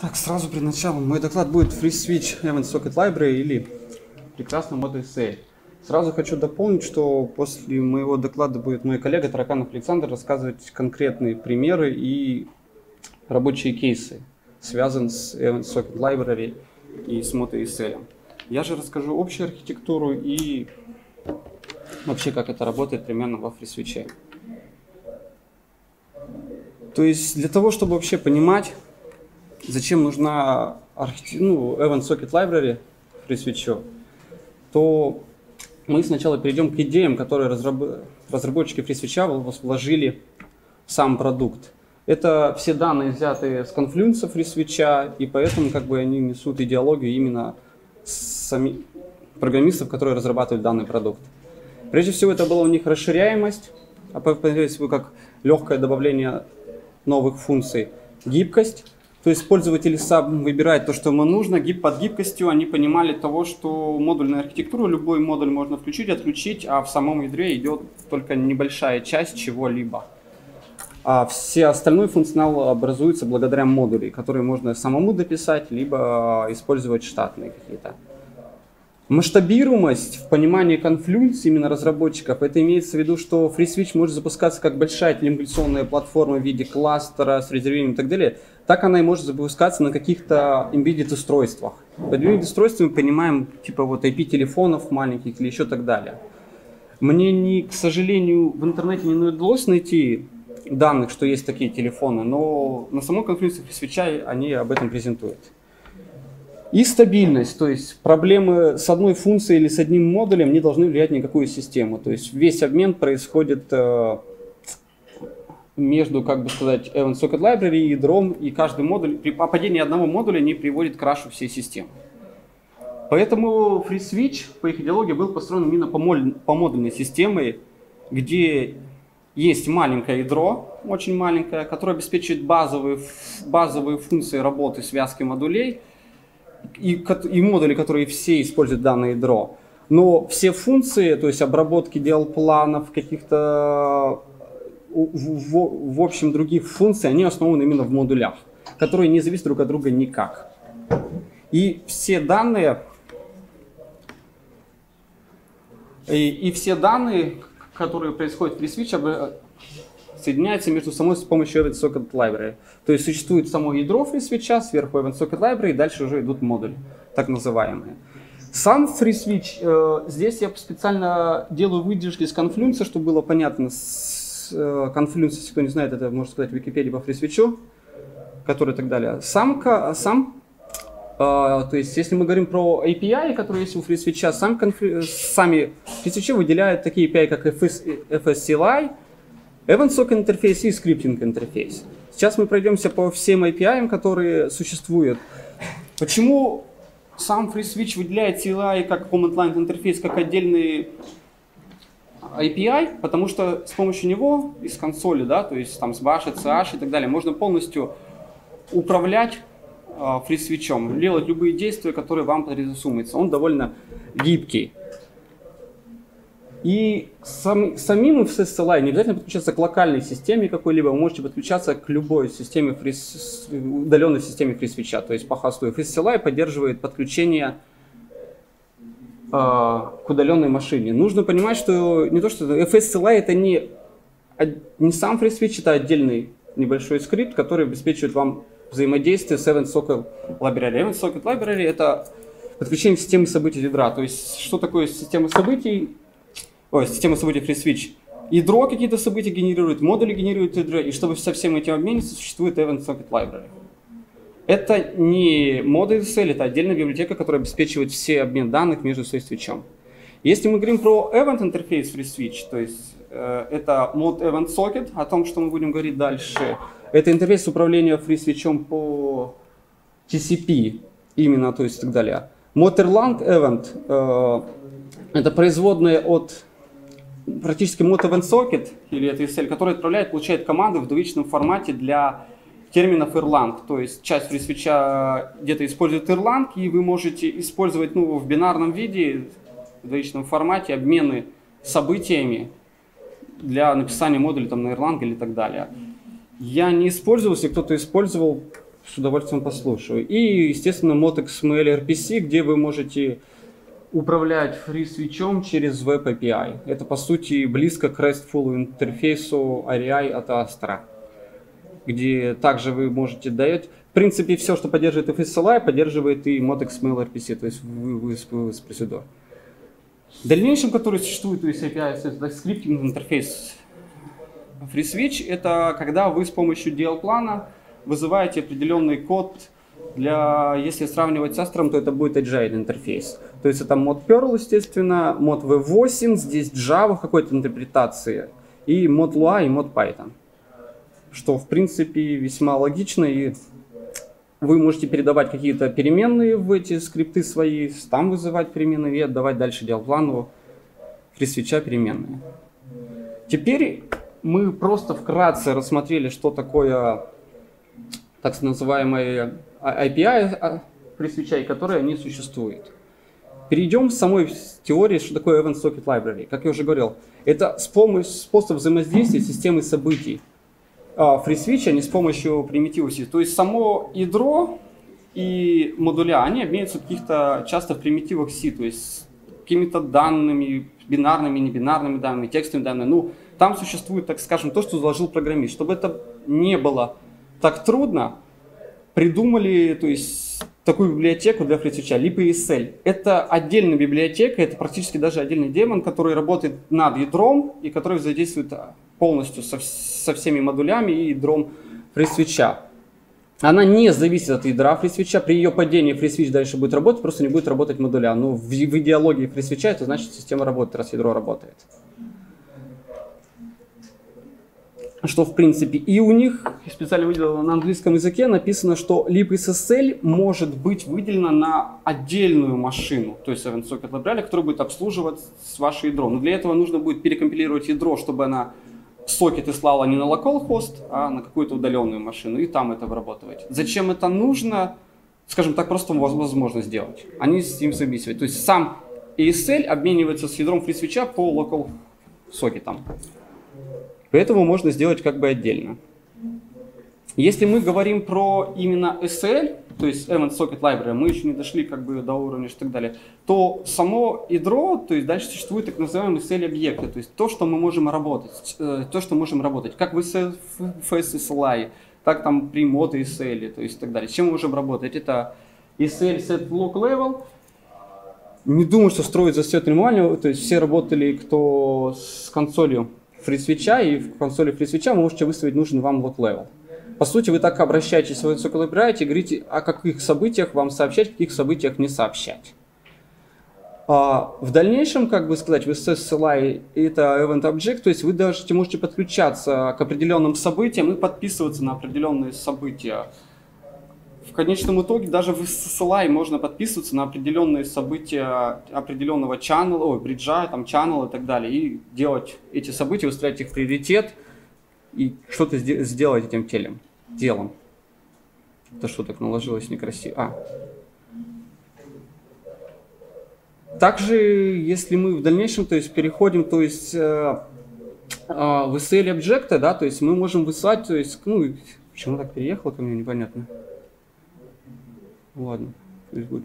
Так, сразу перед началом мой доклад будет FreeSwitch Event Socket Library или прекрасный модуль SAIL. Сразу хочу дополнить, что после моего доклада будет мой коллега Тараканов Александр рассказывать конкретные примеры и рабочие кейсы, связанные с Event Socket Library и с модулем SAIL. Я же расскажу общую архитектуру и вообще как это работает примерно во FreeSwitch. То есть для того, чтобы вообще понимать, зачем нужна Event Socket Library FreeSwitch, то мы сначала перейдем к идеям, которые разработчики FreeSwitch вложили в сам продукт. Это все данные, взятые с конфлюенса FreeSwitch, и поэтому они несут идеологию именно самих программистов, которые разрабатывают данный продукт. Прежде всего, это была у них расширяемость, как легкое добавление новых функций, гибкость. То есть пользователь сам выбирает то, что ему нужно. Под гибкостью они понимали того, что модульную архитектуру, любой модуль можно включить, отключить, а в самом ядре идет только небольшая часть чего-либо. А все остальной функционал образуется благодаря модулям, которые можно самому дописать, либо использовать штатные какие-то. Масштабируемость в понимании конфлюенции именно разработчиков, это имеется в виду, что FreeSwitch может запускаться как большая телемогационная платформа в виде кластера с резервированием и так далее, так она и может запускаться на каких-то embedded устройствах. Под embedded устройствами мы понимаем типа IP телефонов маленьких или еще так далее. Мне, к сожалению, в интернете не удалось найти данных, что есть такие телефоны, но на самой конференции FreeSwitch они об этом презентуют. И стабильность, то есть проблемы с одной функцией или с одним модулем не должны влиять ни на какую систему. То есть весь обмен происходит между, Event Socket Library и ядром, и каждый модуль, при падении одного модуля не приводит к крашу всей системы. Поэтому FreeSwitch, по их идеологии, был построен именно по модульной системе, где есть маленькое ядро, очень маленькое, которое обеспечивает базовые функции работы связки модулей, и модули, которые все используют данное ядро. Но все функции, то есть обработки дел-планов, каких-то в общем других функций, они основаны именно в модулях, которые не зависят друг от друга никак. И все данные, которые происходят в FreeSwitch, соединяются между собой с помощью Event Socket Library. То есть существует само ядро FreeSwitch, сверху Event Socket Library, и дальше уже идут модули, так называемые. Сам FreeSwitch, здесь я специально делаю выдержки с конфлюенса, чтобы было понятно. Конфлюенс, если кто не знает, это, можно сказать, Википедия по FreeSwitch, который и так далее. То есть, если мы говорим про API, которые есть у FreeSwitch, сами FreeSwitch выделяют такие API, как FSCLI, Event Socket интерфейс и скриптинг интерфейс. Сейчас мы пройдемся по всем API, которые существуют. Почему сам FreeSwitch выделяет CLI как Command Line интерфейс, как отдельный API? Потому что с помощью него из консоли, то есть там с Bash, CH и так далее, можно полностью управлять FreeSwitch, делать любые действия, которые вам потребуются. Он довольно гибкий. И самим FSCLI не обязательно подключаться к локальной системе какой-либо, вы можете подключаться к любой системе, удаленной системе FreeSwitch, то есть по хосту. FSCLI поддерживает подключение к удаленной машине. Нужно понимать, что не то, что FSCLI это не сам FreeSwitch, это отдельный небольшой скрипт, который обеспечивает вам взаимодействие с Event Socket Library. Event Socket Library это подключение системы событий ядра. То есть что такое система событий? Система событий FreeSwitch. Ядро какие-то события генерирует, модули генерируют ядро, и чтобы со всем этим обмениться, существует Event Socket Library. Это не модуль SAIL, это отдельная библиотека, которая обеспечивает все обмен данных между FreeSwitch. Если мы говорим про Event интерфейс FreeSwitch, то есть это мод Event Socket, о том, что мы будем говорить дальше, это интерфейс управления FreeSwitch по TCP, именно, то есть и так далее. Мод Erlang Event это производная от практически мод Event Socket, или это ESL, который получает команды в двоичном формате для терминов Erlang. То есть часть FreeSwitch где-то использует Erlang, и вы можете использовать в бинарном виде, в двоичном формате, обмены событиями для написания модуля на Erlang или так далее. Я не использовал, если кто-то использовал, с удовольствием послушаю. И, естественно, mod.xml RPC, где вы можете управлять FreeSwitch через Web API. Это, по сути, близко к RESTful интерфейсу ARI от Astra, где также вы можете дать. В принципе, все, что поддерживает FSLI, поддерживает и mod.xml RPC, то есть воспроизведено. В дальнейшем, который существует, то есть API, это скриптинг интерфейс FreeSwitch, это когда вы с помощью DL-плана вызываете определенный код для, если сравнивать с Astra, то это будет Agile интерфейс. То есть это мод Perl, естественно, мод V8, здесь Java в какой-то интерпретации, и мод Lua, и мод Python. Что, в принципе, весьма логично, и вы можете передавать какие-то переменные в эти скрипты свои, там вызывать переменные и отдавать дальше DL-плану FreeSwitch переменные. Теперь мы просто вкратце рассмотрели, что такое так называемые API FreeSwitch, которые не существуют. Перейдем к самой теории, что такое Event Socket Library. Как я уже говорил, это способ взаимодействия с системой событий FreeSwitch, а не с помощью примитивов C. То есть само ядро и модуля, они обмениваются каких-то часто в примитивах C, то есть какими-то данными, бинарными, небинарными данными, текстовыми данными. Ну, там существует, так скажем, то, что заложил программист. Чтобы это не было так трудно, придумали, то есть, такую библиотеку для FreeSwitch, libESL. Это отдельная библиотека, это практически даже отдельный демон, который работает над ядром и который взаимодействует полностью со всеми модулями и ядром FreeSwitch. Она не зависит от ядра FreeSwitch. При ее падении FreeSwitch дальше будет работать, просто не будет работать модуля. Но в идеологии FreeSwitch это значит, система работает, раз ядро работает. Что в принципе и у них, специально выделено на английском языке, написано, что libSSL может быть выделена на отдельную машину, то есть Event Socket Library, которая будет обслуживать ваше ядро. Но для этого нужно будет перекомпилировать ядро, чтобы она сокеты слала не на localhost, а на какую-то удаленную машину, и там это обрабатывать. Зачем это нужно? Скажем так, просто возможно сделать. Они с ним взаимодействуют. То есть сам ESL обменивается с ядром FreeSwitch по local сокетам. Поэтому можно сделать как бы отдельно. Если мы говорим про именно SL, то есть Event Socket Library, мы еще не дошли как бы до уровня и так далее, то само ядро, то есть дальше существуют так называемые SL-объекты, то есть то, что мы можем работать, как в FSLI, так там при mod ESL, то есть и так далее. С чем мы можем работать? Это ESL set local level. Не думаю, что строить за счет нормального, то есть все работали, кто с консолью FreeSwitch, и в консоли FreeSwitch вы можете выставить нужный вам lock level. По сути, вы так обращаетесь в Socket Library и говорите, о каких событиях вам сообщать, о каких событиях не сообщать. В дальнейшем, как бы сказать, в SSLI это Event Object, то есть вы даже можете подключаться к определенным событиям и подписываться на определенные события. В конечном итоге даже в SSLI можно подписываться на определенные события определенного бриджа, там, channel и так далее, и делать эти события, устраивать их в приоритет и что-то сделать этим делом. Это что так наложилось некрасиво? Также, если мы в дальнейшем, то есть переходим, то есть в SL объекты, да, то есть мы можем высылать, то есть, ну, почему так переехало ко мне, непонятно. Ладно, пусть будет.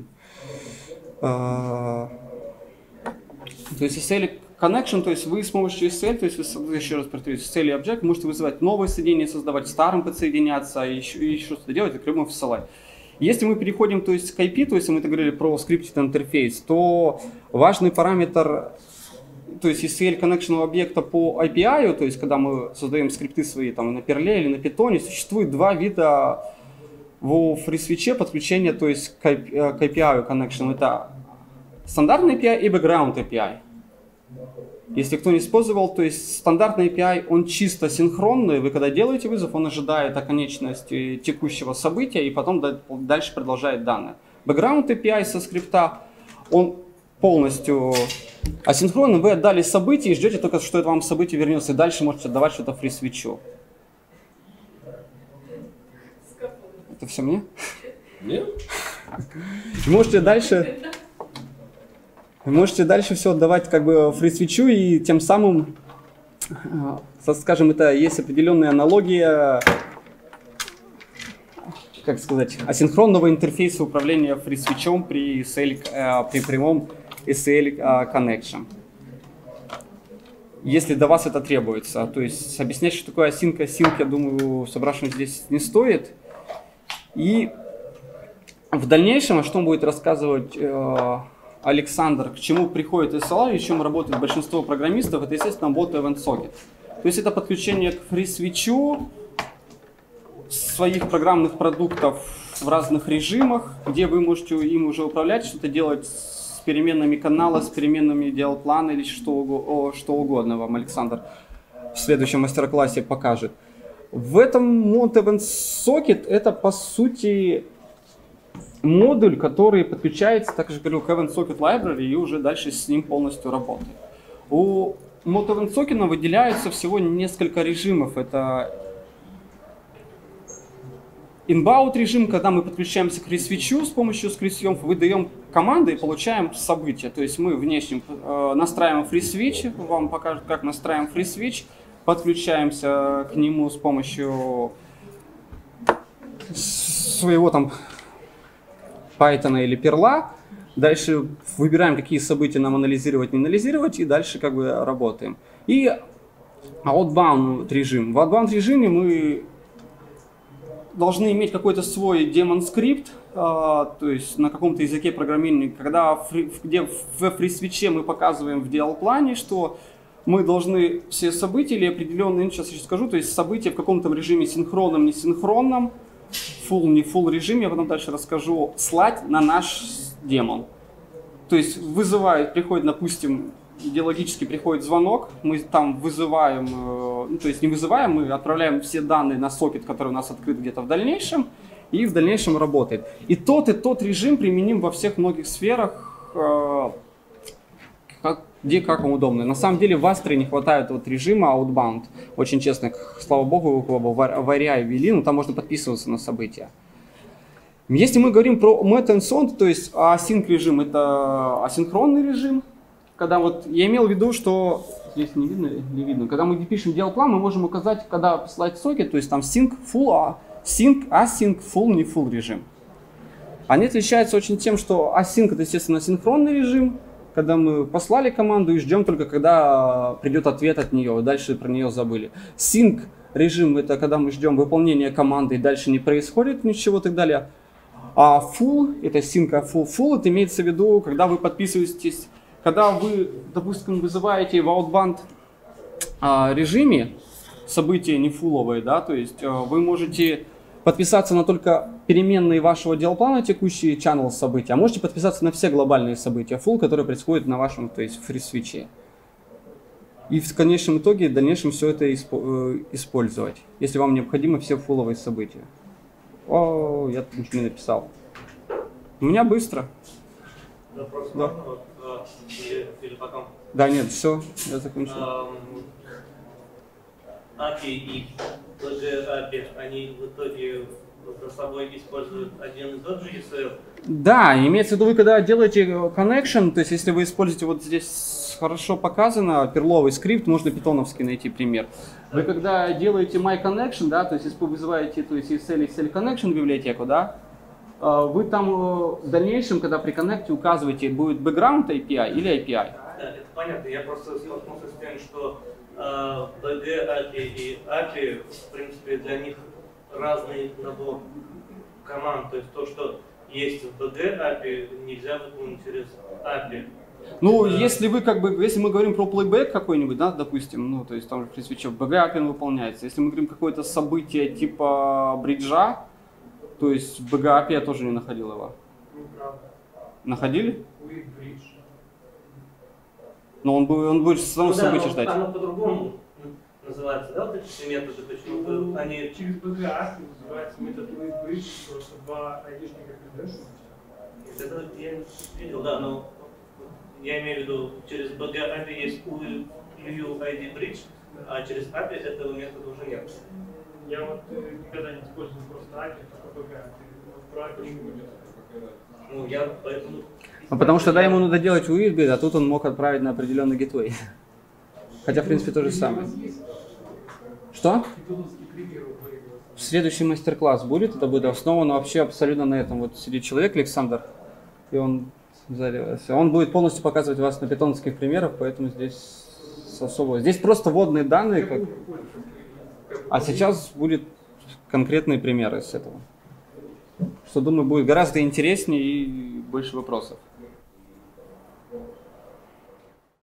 То есть SL connection, то есть вы с помощью SL, то есть вы, еще раз повторюсь, SL объект можете вызывать новые соединения, создавать старым подсоединяться, и еще что-то делать, и прямо FSLI. Если мы переходим, то есть к IP, то есть мы говорили про scripted интерфейс, то важный параметр, то есть SL connection объекта по API, то есть когда мы создаем скрипты свои там на Perl или на Python, существует два вида в FreeSwitch подключения, то есть к API connection. Это стандартный API и background API. Если кто не использовал, то есть стандартный API, он чисто синхронный. Вы когда делаете вызов, он ожидает оконечности текущего события и потом дальше продолжает данные. Background API со скрипта, он полностью асинхронный. Вы отдали событие и ждете только, что это вам событие вернется, и дальше можете отдавать что-то FreeSwitch. Это все мне? Нет. Можете дальше все отдавать как бы FreeSwitch, и тем самым, скажем, это есть определенная аналогия как сказать, асинхронного интерфейса управления FreeSwitch при прямом SL connection. Если до вас это требуется. То есть объяснять, что такое async, я думаю, собравшим здесь не стоит. И в дальнейшем, что будет рассказывать Александр, к чему приходит SLI и чем работает большинство программистов, это, естественно, bot event socket. То есть это подключение к FreeSwitch своих программных продуктов в разных режимах, где вы можете им уже управлять, что-то делать с переменными канала, с переменными DL-плана или что угодно вам Александр в следующем мастер-классе покажет. В этом Mod Event Socket это по сути модуль, который подключается, так же говорю, к Event Socket Library и уже дальше с ним полностью работает. У Mod Event Socket выделяется всего несколько режимов. Это inbound режим, когда мы подключаемся к FreeSwitch с помощью скрипт, выдаем команды и получаем события. То есть мы внешне настраиваем FreeSwitch, вам покажут, как настраиваем FreeSwitch, подключаемся к нему с помощью своего там Python или Perl. Дальше выбираем, какие события нам анализировать, не анализировать, и дальше как бы работаем. И outbound режим. В outbound режиме мы должны иметь какой-то свой демон-скрипт, то есть на каком-то языке программирования, где в FreeSwitch мы показываем в DL-плане, что мы должны все события или определенные, сейчас я скажу, то есть события в каком-то режиме синхронном, несинхронном, full, не full режиме, я потом дальше расскажу, слать на наш демон. То есть вызывает, приходит, допустим, идеологически приходит звонок, мы там вызываем, ну, то есть не вызываем, мы отправляем все данные на сокет, который у нас открыт где-то в дальнейшем, и в дальнейшем работает. И тот режим применим во всех многих сферах, где как вам удобно. На самом деле в Astra не хватает вот режима outbound. Очень честно, слава богу, в Aria ввели, но там можно подписываться на события. Если мы говорим про Met and Sond, то есть async режим, это асинхронный режим. Когда вот я имел в виду, что здесь не видно, не видно. Когда мы пишем DL-план, мы можем указать, когда послать сокет, то есть там sync, full, sync, async, full, не full режим. Они отличаются очень тем, что async это, естественно, синхронный режим, когда мы послали команду и ждем только, когда придет ответ от нее, дальше про нее забыли. Sync режим это когда мы ждем выполнения команды и дальше не происходит ничего и так далее. А full, это sync, а full это имеется в виду, когда вы подписываетесь, когда вы, допустим, вызываете в outbound режиме события не фулловые, да, то есть вы можете подписаться на только переменные вашего DL-плана, текущие channel события, а можете подписаться на все глобальные события full, которые происходят на вашем, то есть FreeSwitch. И в конечном итоге, в дальнейшем все это использовать, если вам необходимы все фулловые события. О, я тут ничего не написал. У меня быстро. Вопрос да. Или потом? Да, нет, все, я закончил. API и PG API, они в итоге за собой используют один и тот же ECL? Да, имеется в виду, вы когда делаете connection, то есть если вы используете вот здесь хорошо показано, перловый скрипт, можно питоновский найти пример. Вы когда делаете myConnection, да, то есть если вы вызываете то есть ECL connection библиотеку, да, вы там в дальнейшем, когда при коннекте указываете, будет background API или API. Да, это понятно, я просто столкнулся с тем, что BG API и API, в принципе, для них разный набор команд, то есть то, что есть в BG API, нельзя выполнить через API. Ну, если вы как бы, если мы говорим про playback какой-нибудь, да, допустим, ну, то есть там при свече BG API выполняется. Если мы говорим какое-то событие типа бриджа, то есть в BG API я тоже не находил его. Находили? Но он будет само событие ждать. Оно по-другому называется, да, вот эти все методы, почему они... Через BG API называется метод WaitBridge, просто два айдишника передаешь. Это я видел, да, но я имею в виду, через BG API есть UUID Bridge, а через API этого метода уже нет. Я вот никогда не использовал просто API, только BG API. Про API не будет. Ну, я поэтому... А потому что тогда ему надо делать UID, а тут он мог отправить на определенный гейтвей. Хотя, в принципе, то же самое. Что? Следующий мастер-класс будет, это будет основано вообще абсолютно на этом. Вот сидит человек, Александр, и он будет полностью показывать вас на питоновских примерах, поэтому здесь особо. Здесь просто вводные данные, а сейчас будут конкретные примеры с этого. Что, думаю, будет гораздо интереснее и больше вопросов.